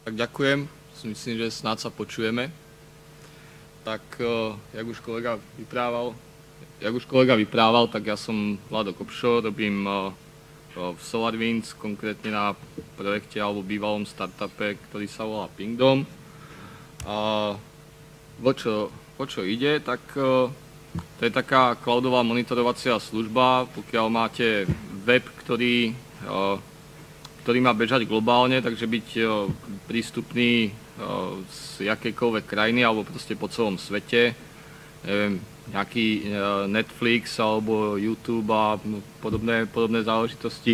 Tak ďakujem, myslím, že snáď sa počujeme. Tak, jak už kolega vyprával, tak ja som Vlado Kopso, robím v SolarWinds, konkrétne na projekte alebo bývalom startupe, ktorý sa volá Pingdom. A o čo ide, tak to je taká cloudová monitorovacia služba, pokiaľ máte web, ktorý má bežať globálne, takže byť prístupný z jakejkoľvek krajiny alebo proste po celom svete. Nejaký Netflix alebo YouTube a podobné záležitosti.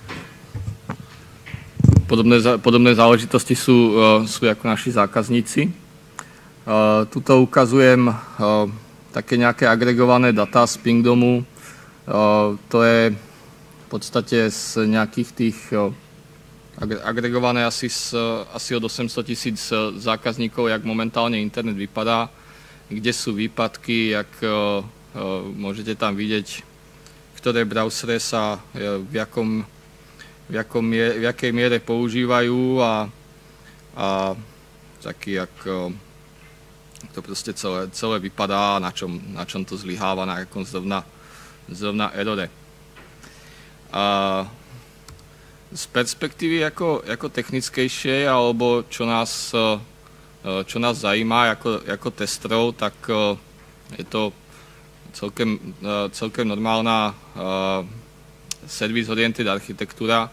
Podobné záležitosti sú ako naši zákazníci. Tuto ukazujem také nejaké agregované data z Pingdomu. To je v podstate z nejakých tých agregované asi od 800 000 zákazníkov, jak momentálne internet vypadá, kde sú výpadky, jak môžete tam vidieť, ktoré browsere sa v jakej miere používajú a taký, jak to proste celé vypadá, na čom to zlyháva, na akom zrovna erore. Z perspektívy ako technickejšie, alebo čo nás zajíma ako testerov, tak je to celkem normálna service-oriented architektúra.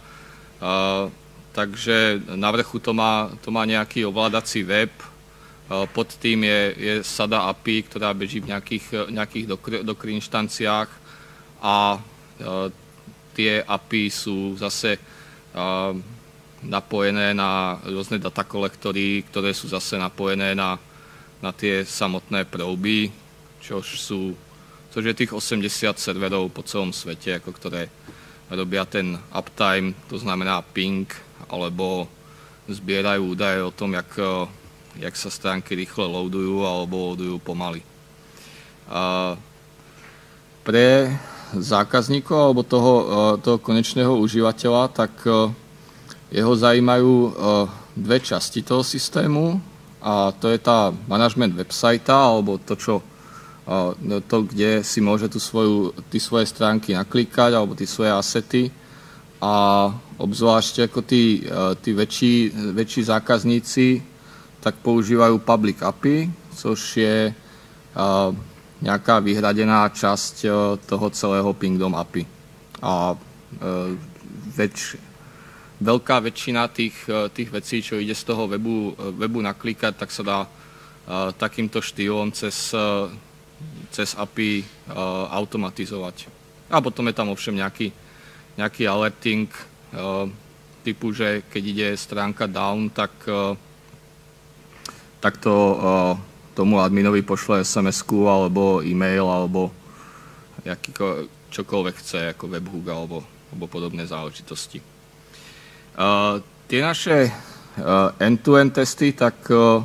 Takže na vrchu to má nejaký ovládací web, pod tým je sada API, ktorá beží v nejakých Docker inštanciách a tie API sú zase napojené na rôzne datakolektory, ktoré sú zase napojené na tie samotné proby, což je tých 80 serverov po celom svete, ktoré robia ten uptime, to znamená ping, alebo zbierajú údaje o tom, jak sa stránky rýchle loadujú alebo loadujú pomaly. Pre zákazníkov alebo toho konečného užívateľa, tak jeho zaujímajú dve časti toho systému, a to je tá management website alebo to, kde si môže tie svoje stránky naklikať alebo tie svoje asety, a obzvlášť ako tí väčší zákazníci tak používajú public API, což je nejaká vyhradená časť toho celého Pingdom API. A veľká väčšina tých vecí, čo ide z toho webu naklikať, tak sa dá takýmto štýlom cez API automatizovať. A potom je tam ovšem nejaký alerting typu, že keď ide stránka down, tak to tomu adminovi pošle SMS-ku alebo e-mail alebo čokoľvek chce, ako webhook alebo podobné záležitosti. Tie naše end-to-end testy, tak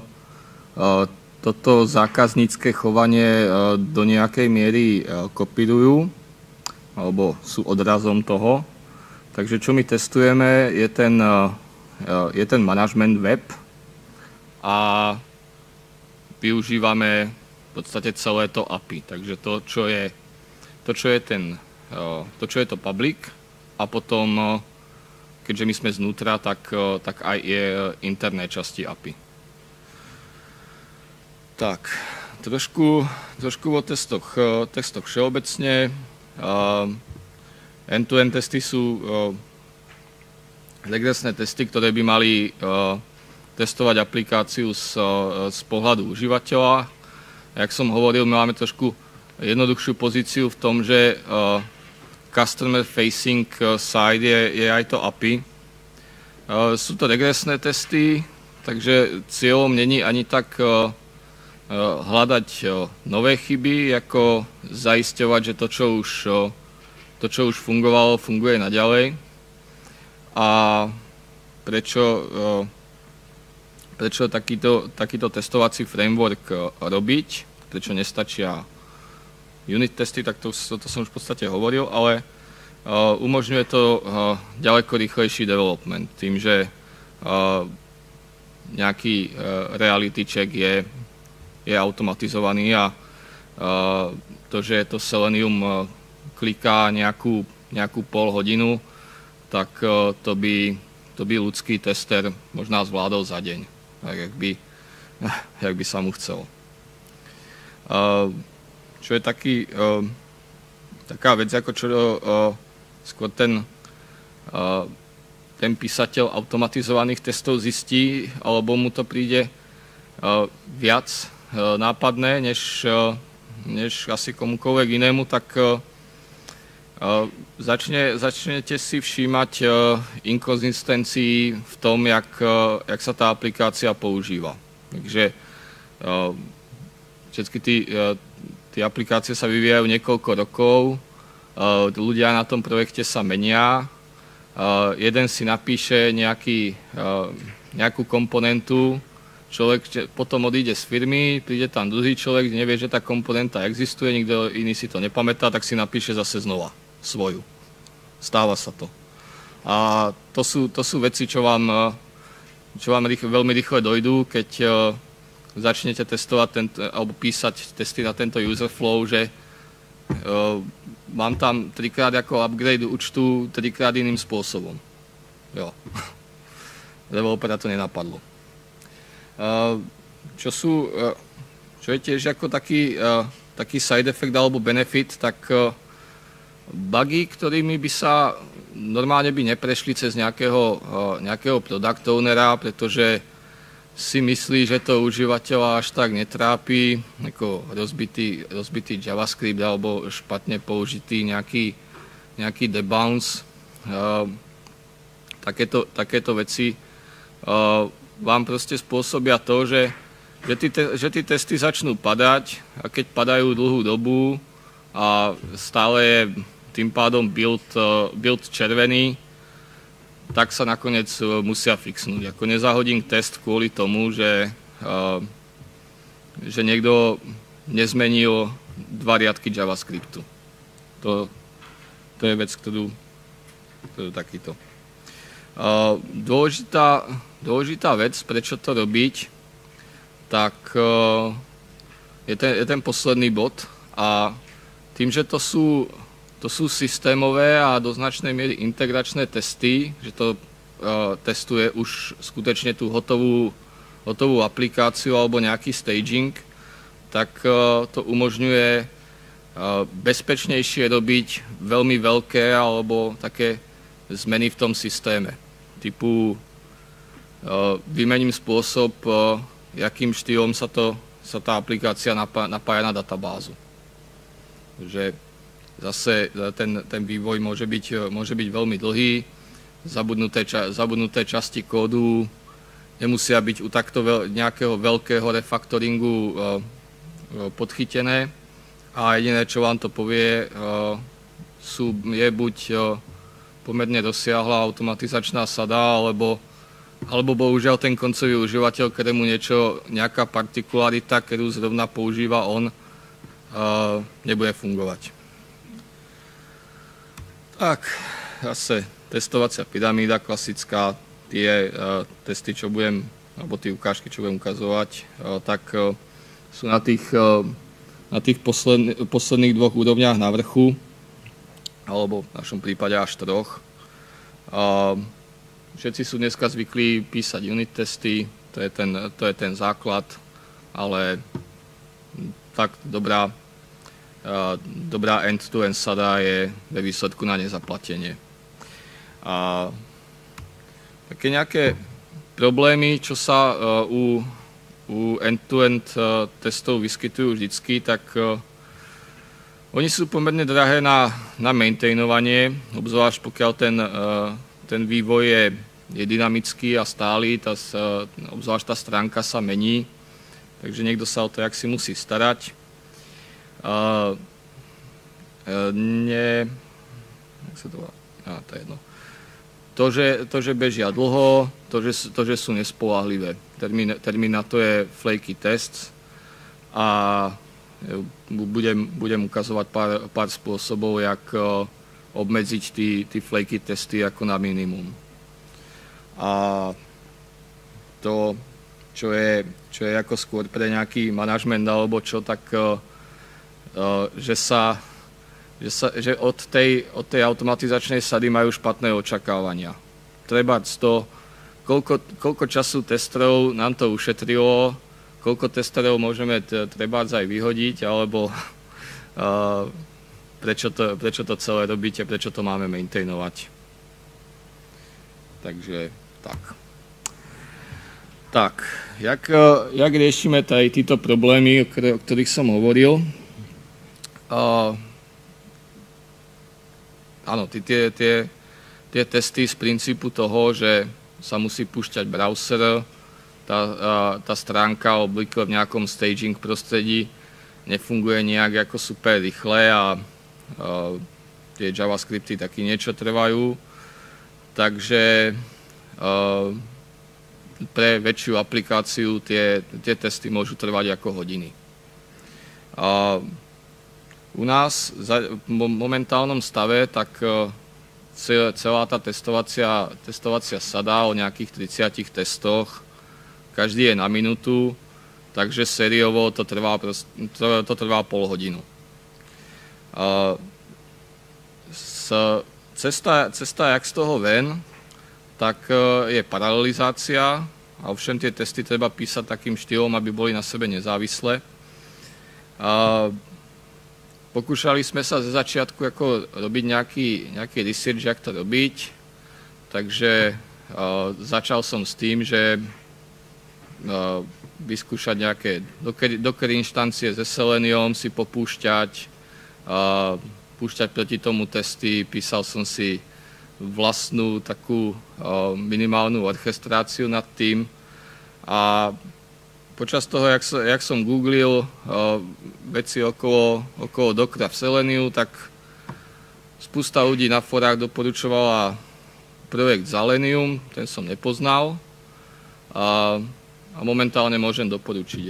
toto zákaznícke chovanie do nejakej miery kopírujú alebo sú odrazom toho. Takže čo my testujeme, je ten management web a využívame v podstate celé to API. Takže to, čo je to public, a potom, keďže my sme znútra, tak aj je interné časti API. Tak, trošku o testoch všeobecne. End-to-end testy sú regresné testy, ktoré by mali testovať aplikáciu z pohľadu užívateľa. Jak som hovoril, my máme trošku jednoduchšiu pozíciu v tom, že customer facing side je aj to API. Sú to regresné testy, takže cieľom není ani tak hľadať nové chyby, ako zaisťovať, že to, čo už fungovalo, funguje naďalej. A prečo takýto testovací framework robiť, prečo nestačia unit testy, tak to som už v podstate hovoril, ale umožňuje to ďaleko rýchlejší development tým, že nejaký reality check je automatizovaný a to, že to Selenium kliká nejakú pol hodinu, tak to by ľudský tester možná zvládol za deň, tak jak by sa mu chcelo. Čo je taká vec, ako čo skôr ten písateľ automatizovaných testov zistí, alebo mu to príde viac nápadné, než asi komukoľvek inému, tak začnete si všímať inkonzistencií v tom, jak sa tá aplikácia používa. Takže všetky tie aplikácie sa vyvíjajú niekoľko rokov, ľudia na tom projekte sa menia, jeden si napíše nejakú komponentu, človek potom odíde z firmy, príde tam druhý človek, nevie, že tá komponenta existuje, nikto iný si to nepamätá, tak si napíše zase znova svoju. Stáva sa to. A to sú veci, čo vám veľmi rýchle dojdú, keď začnete testovať alebo písať testy na tento user flow, že mám tam 3-krát ako upgrade účtu 3-krát iným spôsobom. Jo. Developera to nenapadlo. Čo je tiež ako taký side effect alebo benefit, tak bugy, ktorými by sa normálne neprešli cez nejakého product ownera, pretože si myslí, že to užívateľa až tak netrápi, ako rozbitý JavaScript alebo špatne použitý nejaký debounce. Takéto veci vám proste spôsobia to, že tí testy začnú padať a keď padajú dlhú dobu a stále je tým pádom build červený, tak sa nakoniec musia fixnúť. Ako nezahodím test kvôli tomu, že niekto nezmenil 2 riadky JavaScriptu. To je vec, ktorú takýto. Dôležitá vec, prečo to robiť, tak je ten posledný bod a tým, že to sú systémové a do značnej miery integračné testy, že to testuje už skutočne tú hotovú aplikáciu alebo nejaký staging, tak to umožňuje bezpečnejšie robiť veľmi veľké alebo také zmeny v tom systéme. Typu vymením spôsob, jakým štýlom sa tá aplikácia napája na databázu. Že zase ten vývoj môže byť veľmi dlhý, zabudnuté časti kódu nemusia byť u takto nejakého veľkého refaktoringu podchytené a jediné, čo vám to povie, je buď pomerne rozsiahla automatizačná sada, alebo bohužiaľ ten koncový užívateľ, ktorému nejaká partikularita, ktorú zrovna používa on, nebude fungovať. Tak, zase testovacia pyramída klasická, tie testy, čo budem, alebo tie ukážky, čo budem ukazovať, tak sú na tých posledných 2 úrovniach na vrchu, alebo v našom prípade až 3. Všetci sú dneska zvyklí písať unit testy, to je ten základ, ale tak dobrá end-to-end sada je ve výsledku na nezaplatenie. A také nejaké problémy, čo sa u end-to-end testov vyskytujú vždycky, tak oni sú pomerne drahé na maintainovanie, obzvlášť pokiaľ ten vývoj je dynamický a stály, obzvlášť tá stránka sa mení, takže niekto sa o to jaksi musí starať. To, že bežia dlho, to, že sú nespoľahlivé. Termín na to je flaky test a budem ukazovať pár spôsobov, jak obmedziť tí flaky testy ako na minimum. A čo je ako skôr pre nejaký manažment alebo čo, tak že od tej automatizačnej sady majú špatné očakávania. Treba to, koľko času testerov nám to ušetrilo, koľko testerov môžeme trebárs aj vyhodiť, alebo prečo to celé robíte, prečo to máme maintainovať. Takže tak. Tak, jak riešime títo problémy, o ktorých som hovoril? Áno, tie testy z princípu toho, že sa musí púšťať browser, tá stránka obvykle v nejakom staging prostredí nefunguje nejak ako super rýchle a tie JavaScripty taky niečo trvajú. Takže pre väčšiu aplikáciu tie testy môžu trvať ako hodiny. U nás v momentálnom stave tak celá tá testovacia sada o nejakých 30 testoch, každý je na minútu, takže sériovo to trvá pol hodinu. Cesta jak z toho ven, tak je paralelizácia, a ovšem tie testy treba písať takým štýlom, aby boli na sebe nezávislé. Pokúšali sme sa ze začiatku ako robiť nejaký research, jak to robiť, takže začal som s tým, že vyskúšať nejaké Docker inštancie ze Selenium, si popúšťať, púšťať proti tomu testy, písal som si vlastnú takú minimálnu orchestráciu nad tým a počas toho, jak som googlil veci okolo Dockera v Seleniu, tak spústa ľudí na forách doporučovala projekt Selenium, ten som nepoznal a momentálne môžem doporučiť.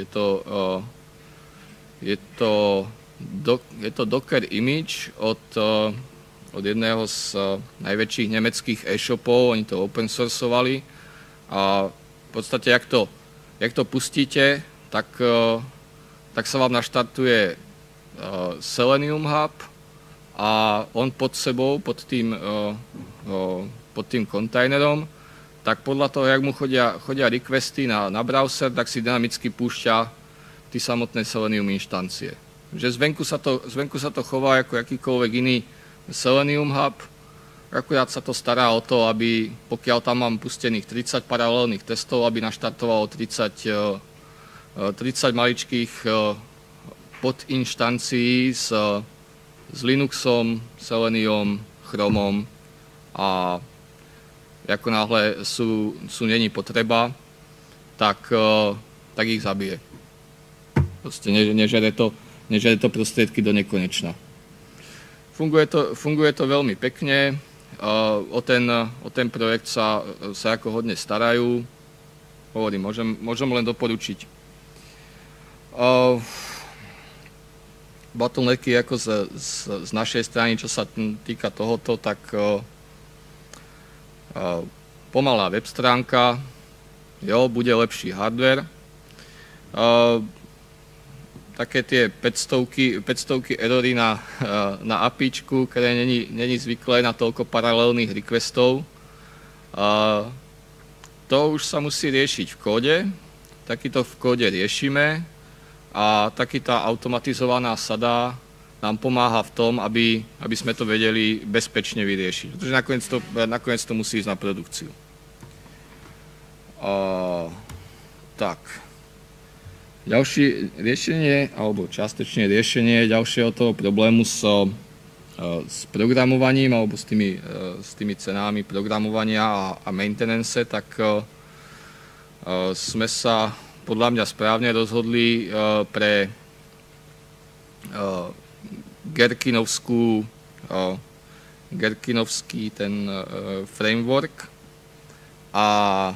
Je to Docker image od jedného z najväčších nemeckých e-shopov, oni to open sourceovali a v podstate, jak to pustíte, tak sa vám naštartuje Selenium Hub a on pod sebou, pod tým kontajnerom, tak podľa toho, jak mu chodia requesty na browser, tak si dynamicky púšťa tie samotné Selenium inštancie. Že zvenku sa to chová ako akýkoľvek iný Selenium Hub, akurát sa to stará o to, aby pokiaľ tam mám pustených 30 paralelných testov, aby naštartovalo 30 maličkých podinštancií s Linuxom, Selenium, Chromom a ako náhle sú není potreba, tak ich zabije. Proste nežere to prostriedky do nekonečna. Funguje to veľmi pekne, o ten projekt sa ako hodne starajú, hovorím, môžem len doporučiť. Bottlenecky ako z našej strany, čo sa týka tohoto, tak pomalá web stránka, bude lepší hardware. Také tie 500 erory na APIčku, ktoré není zvyklé na toľko paralelných requestov. To už sa musí riešiť v kóde, takýto v kóde riešime a takýto automatizovaná sada nám pomáha v tom, aby sme to vedeli bezpečne vyriešiť, pretože nakoniec to musí ísť na produkciu. Tak. Ďalšie riešenie, alebo čiastočne riešenie ďalšieho toho problému s programovaním alebo s tými cenami programovania a maintenance, tak sme sa podľa mňa správne rozhodli pre Gherkinovský ten framework a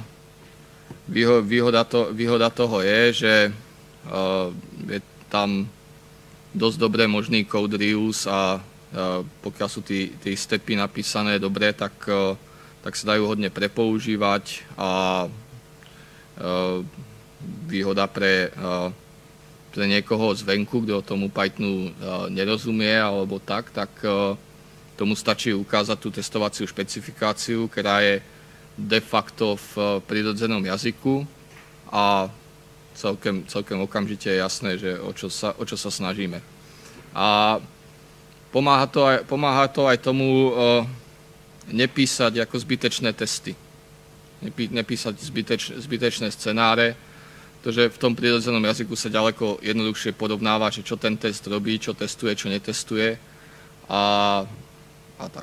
výhoda toho je, že je tam dosť dobré možný code reuse a pokiaľ sú tie stepy napísané dobre, tak sa dajú hodne prepoužívať a výhoda pre niekoho zvenku, kto tomu Pythonu nerozumie alebo tak tomu stačí ukázať tú testovaciu špecifikáciu, ktorá je de facto v prirodzenom jazyku a celkem okamžite je jasné, že o čo sa snažíme. A pomáha to aj tomu nepísať ako zbytečné testy. Nepísať zbytečné scenáre, pretože v tom prirodzenom jazyku sa ďaleko jednoduchšie porovnáva, že čo ten test robí, čo testuje, čo netestuje a tak.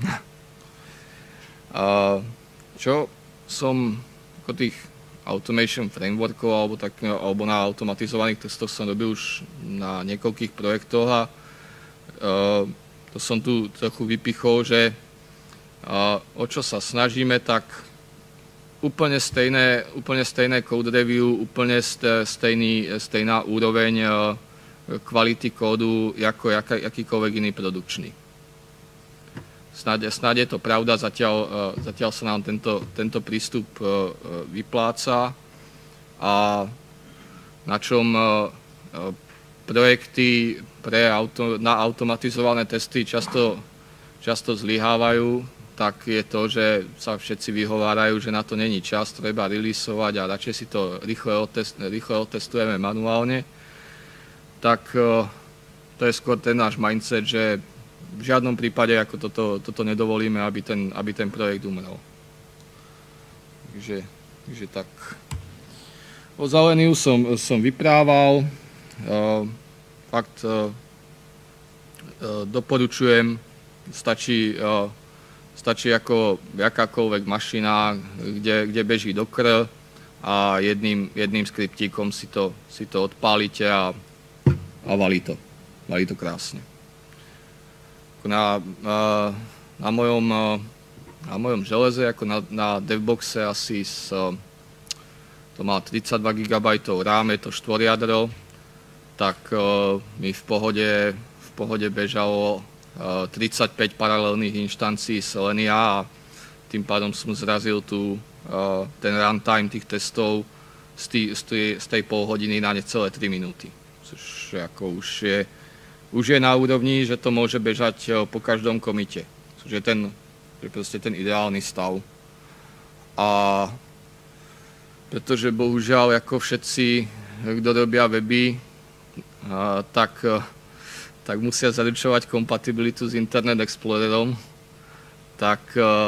Čo som ako tých automation frameworkov alebo na automatizovaných testoch som robil už na niekoľkých projektoch a to som tu trochu vypichol, že o čo sa snažíme, tak úplne stejné code review, úplne stejná úroveň kvality kódu ako akýkoľvek iný produkčný. Snáď je to pravda, zatiaľ sa nám tento prístup vypláca a na čom projekty na automatizované testy často zlyhávajú, tak je to, že sa všetci vyhovárajú, že na to není čas, treba releaseovať a radšej si to rýchle otestujeme manuálne. Tak to je skôr ten náš mindset, že v žiadnom prípade ako toto nedovolíme, aby ten projekt umrel. Takže tak. O Zeleniu som vyprával. Fakt doporučujem, stačí ako jakákoľvek mašina, kde beží Docker a jedným skriptíkom si to odpálite a valí to. Valí to krásne. Na mojom železe, ako na DevBoxe asi to má 32 GB RAM, je to štvorjadro, tak mi v pohode bežalo 35 paralelných inštancií Selenia a tým pádom som zrazil ten runtime tých testov z tej pol hodiny na necelé 3 minúty. Což ako už je na úrovni, že to môže bežať po každom komite. Což je proste ten ideálny stav. A pretože bohužiaľ ako všetci, kto robia weby, tak musia zaručovať kompatibilitu s Internet Explorerom, tak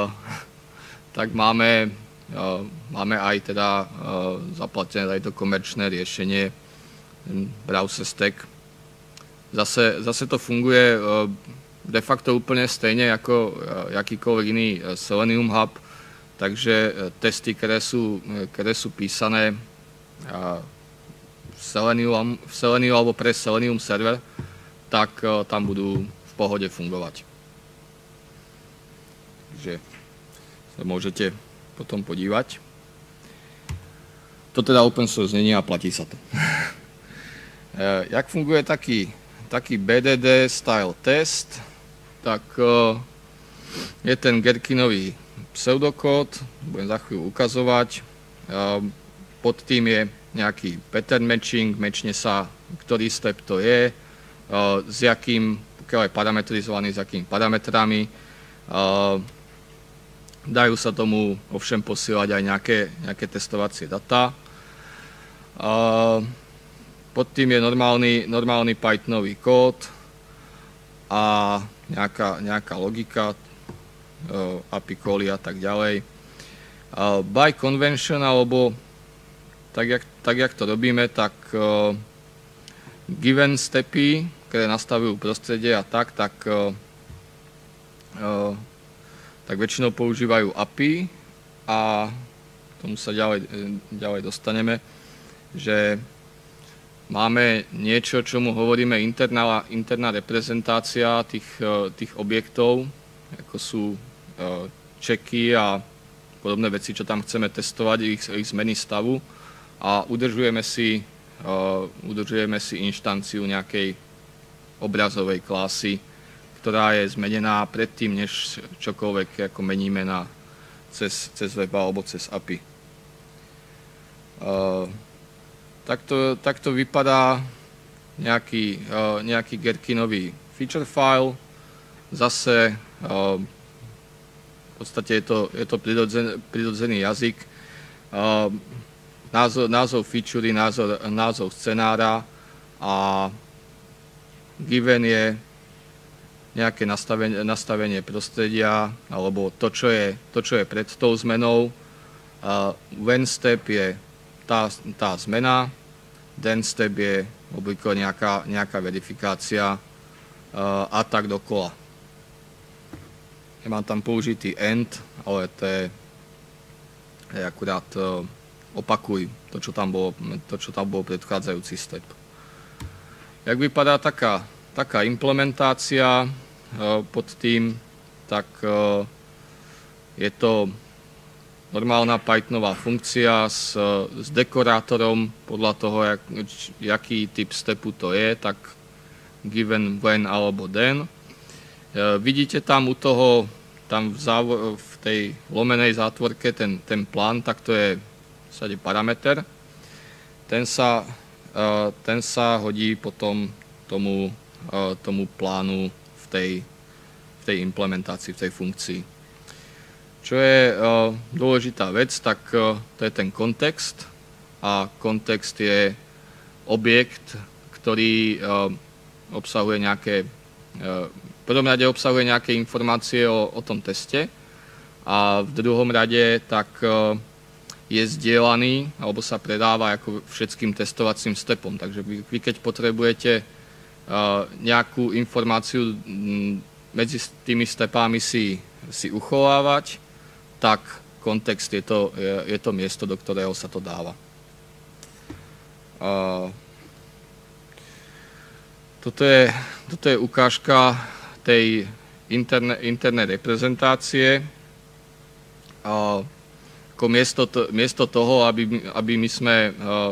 máme aj teda zaplatené aj to komerčné riešenie, browser stack. Zase to funguje de facto úplne stejne ako akýkoľvek iný Selenium Hub, takže testy, ktoré sú písané v Selenium alebo pre Selenium server, tak tam budú v pohode fungovať. Takže sa môžete potom podívať. To teda open source není a platí sa to. Jak funguje taký BDD style test, tak je ten Gherkinový pseudokód, budem za chvíľu ukazovať. Pod tým je nejaký pattern matching, matchne sa, ktorý step to je, s jakým, pokiaľ je parametrizovaný, s akými parametrami. Dajú sa tomu ovšem posielať aj nejaké testovacie data. Pod tým je normálny Pythonový kód a nejaká logika, API cally a tak ďalej. By convention, alebo tak jak to robíme, tak given stepy, ktoré nastavujú prostredie a tak väčšinou používajú API a k tomu sa ďalej dostaneme, že máme niečo, čomu hovoríme interná reprezentácia tých objektov, ako sú checky a podobné veci, čo tam chceme testovať, ich zmeny stavu a udržujeme si inštanciu nejakej obrazovej klasy, ktorá je zmenená predtým, než čokoľvek ako meníme cez web alebo cez API. takto vypadá nejaký Gherkinový feature file. Zase v podstate je to prirodzený jazyk. Názov featurey, názov scenára a given je nejaké nastavenie prostredia alebo to, čo je pred tou zmenou. When step je tá zmena, then step je obvykle nejaká verifikácia a tak dokola. Nemám tam použitý end, ale to je akurát opakuj to, čo tam bolo predchádzajúci step. Jak vypadá taká implementácia pod tým, tak je to normálna Pythonová funkcia s dekorátorom podľa toho, jaký typ stepu to je, tak given, when alebo then. Vidíte tam u toho, tam v tej lomenej zátvorke ten plán, tak to je v podstate parameter. Ten sa hodí potom tomu plánu v tej implementácii, v tej funkcii. Čo je dôležitá vec, tak to je ten kontext. A kontext je objekt, ktorý obsahuje v prvom rade obsahuje nejaké informácie o tom teste a v druhom rade tak je zdieľaný alebo sa predáva ako všetkým testovacím stepom. Takže vy keď potrebujete nejakú informáciu medzi tými stepami si uchovávať, tak kontext je to miesto, do ktorého sa to dáva. Toto je ukážka tej internej reprezentácie. Ako miesto toho, aby my sme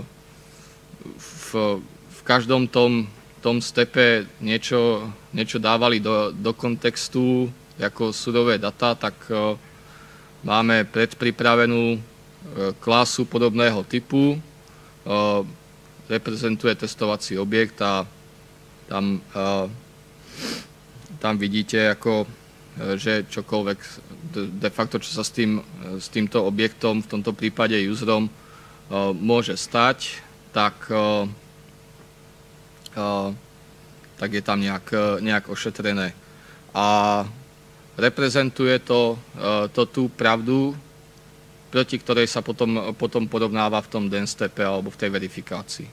v každom tom stepe niečo dávali do kontextu ako surové data, tak máme predpripravenú klasu podobného typu. Reprezentuje testovací objekt a tam vidíte, že čokoľvek de facto, čo sa s týmto objektom, v tomto prípade userom, môže stať, tak je tam nejak ošetrené. A reprezentuje to tú pravdu, proti ktorej sa potom porovnáva v tom then stepe alebo v tej verifikácii.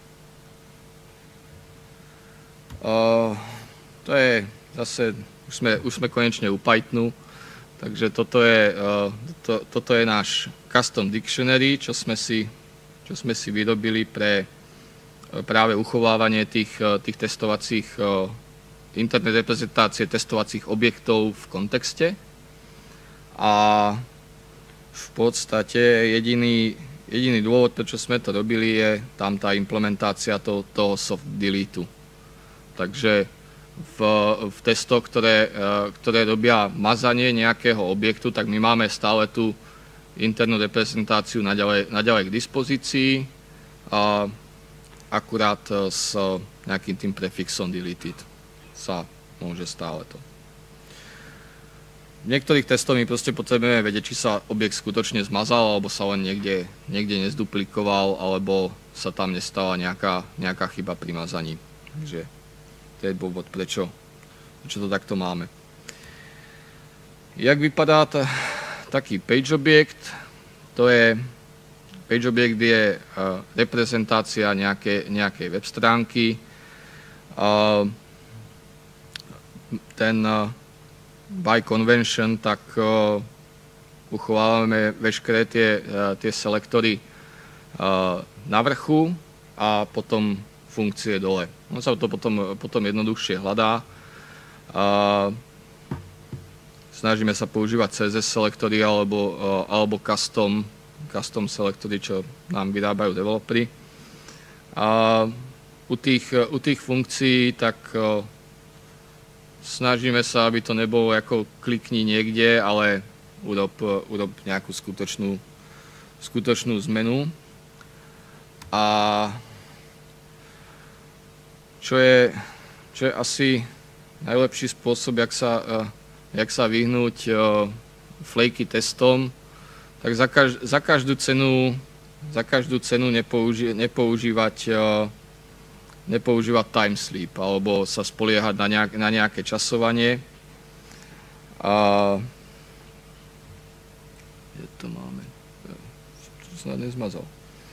To je zase, už sme konečne u Pythonu, takže toto je náš custom dictionary, čo sme si vyrobili pre práve uchovávanie tých testovacích internej reprezentácie testovacích objektov v kontexte. A v podstate jediný dôvod, prečo sme to robili, je tam tá implementácia toho soft delete. Takže v testoch, ktoré robia mazanie nejakého objektu, tak my máme stále tú internú reprezentáciu naďalej k dispozícii, a akurát s nejakým tým prefixom deleted sa môže stále to. V niektorých testoch my proste potrebujeme vedieť, či sa objekt skutočne zmazal, alebo sa len niekde nezduplikoval, alebo sa tam nestala nejaká chyba pri mazaní. Takže to je dôvod, prečo to takto máme. Jak vypadá taký page objekt? Page objekt je reprezentácia nejakej web stránky. Ten by convention, tak uchovávame veškeré tie selektory na vrchu a potom funkcie dole. On sa to potom jednoduchšie hľadá. Snažíme sa používať CSS selektory alebo custom selektory, čo nám vyrábajú developeri. A u tých funkcií tak snažíme sa, aby to nebolo ako klikni niekde, ale urob nejakú skutočnú zmenu. A čo je asi najlepší spôsob, jak sa vyhnúť flaky testom, tak za každú cenu nepoužívať time sleep alebo sa spoliehať na nejaké časovanie. Kde to máme? Čo som nezmazal.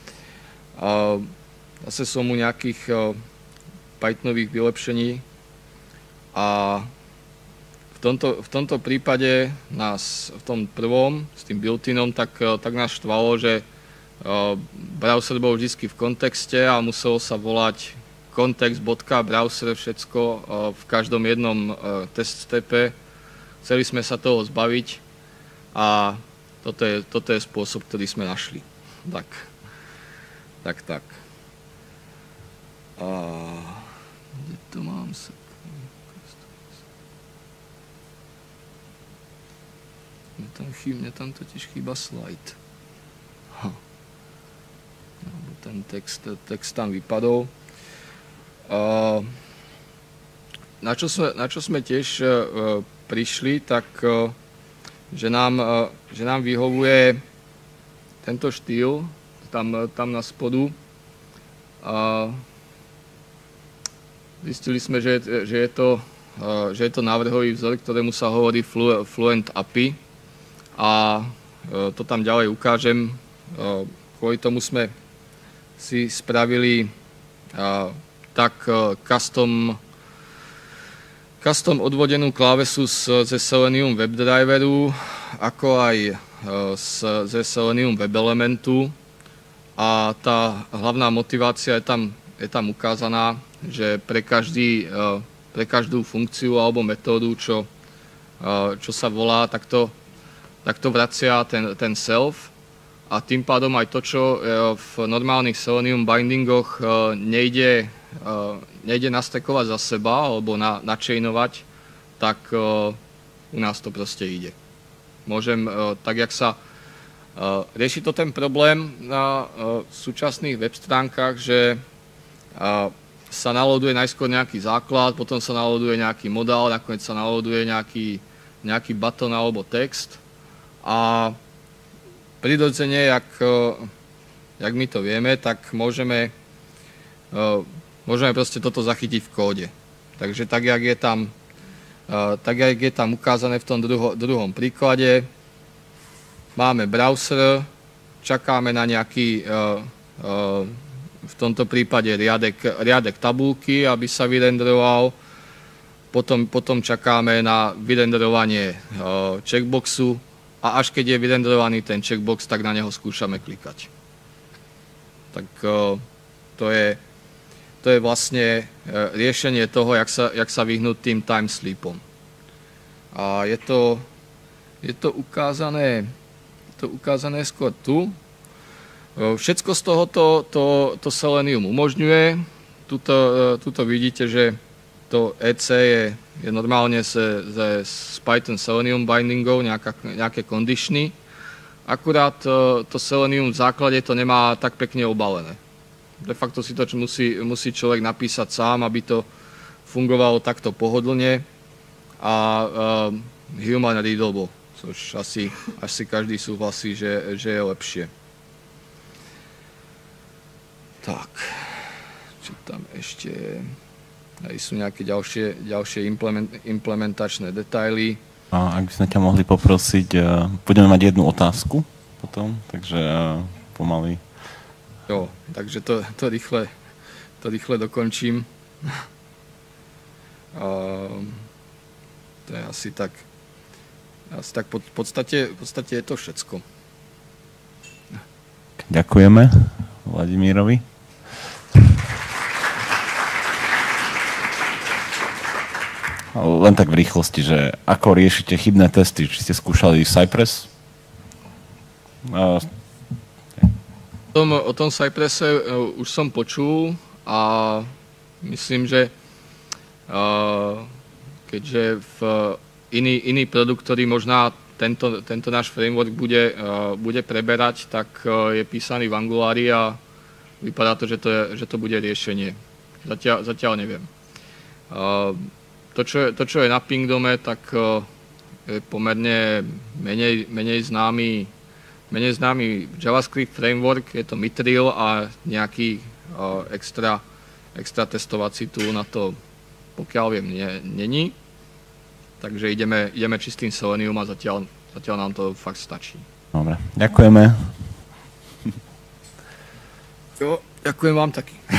Zase som u nejakých Pythonových vylepšení a v tomto prípade nás v tom prvom s tým built-inom tak nás štvalo, že browser bol vždy v kontexte a muselo sa volať kontext.browser všetko v každom jednom test stepe. Chceli sme sa toho zbaviť a toto je spôsob, ktorý sme našli. Tak. Kde to mám sa? Mne tam totiž chýba slide. Ten text tam vypadol. Na čo sme tiež prišli, tak že nám vyhovuje tento štýl tam na spodu. Zistili sme, že je to návrhový vzor, ktorému sa hovorí Fluent API a to tam ďalej ukážem. Kvôli tomu sme si spravili tak custom odvodenú klávesu ze Selenium WebDriveru, ako aj ze Selenium WebElementu a tá hlavná motivácia je tam ukázaná, že pre každú funkciu alebo metódu, čo sa volá, tak to vracia ten self a tým pádom aj to, čo v normálnych Selenium bindingoch nejde nastekovať za seba alebo nachainovať, tak u nás to proste ide. Môžem, tak jak sa rieši to ten problém na súčasných web stránkach, že sa naloduje najskôr nejaký základ, potom sa naloduje nejaký modál, nakoniec sa naloduje nejaký button alebo text a prirodzene, jak my to vieme, tak môžeme proste toto zachytiť v kóde. Takže tak, jak je tam ukázané v tom druhom príklade, máme browser, čakáme na nejaký, v tomto prípade riadek tabulky, aby sa vyrenderoval, potom čakáme na vyrenderovanie checkboxu a až keď je vyrenderovaný ten checkbox, tak na neho skúšame klikať. Tak to je vlastne riešenie toho, jak sa vyhnúť tým time sleepom. A je to ukázané skôr tu. Všetko z tohoto to Selenium umožňuje. Tuto vidíte, že to EC je normálne z Python Selenium bindingov, nejaké conditiony. Akurát to Selenium v základe to nemá tak pekne obalené. De facto si to musí človek napísať sám, aby to fungovalo takto pohodlne a human readable, což asi každý súhlasí, že je lepšie. Tak, čo tam ešte je? Aj sú nejaké ďalšie implementačné detaily. A ak by sme ťa mohli poprosiť, budeme mať jednu otázku potom, takže pomaly. Jo, takže to rýchle dokončím. To je asi tak v podstate je to všetko. Ďakujeme Vladimírovi. Len tak v rýchlosti, že ako riešite chybné testy? Či ste skúšali Cypress? O tom Cypresse už som počul a myslím, že keďže iný produkt, ktorý možná tento náš framework bude preberať, tak je písaný v Angulari a vypadá to, že to bude riešenie, Zatiaľ neviem. To, čo je na Pingdome, tak je pomerne menej známy JavaScript framework, je to Mithril a nejaký extra testovací tool na to, pokiaľ viem, není. Takže ideme čistým Selenium a zatiaľ nám to fakt stačí. Dobre, ďakujeme. Jo, ďakujem vám taky.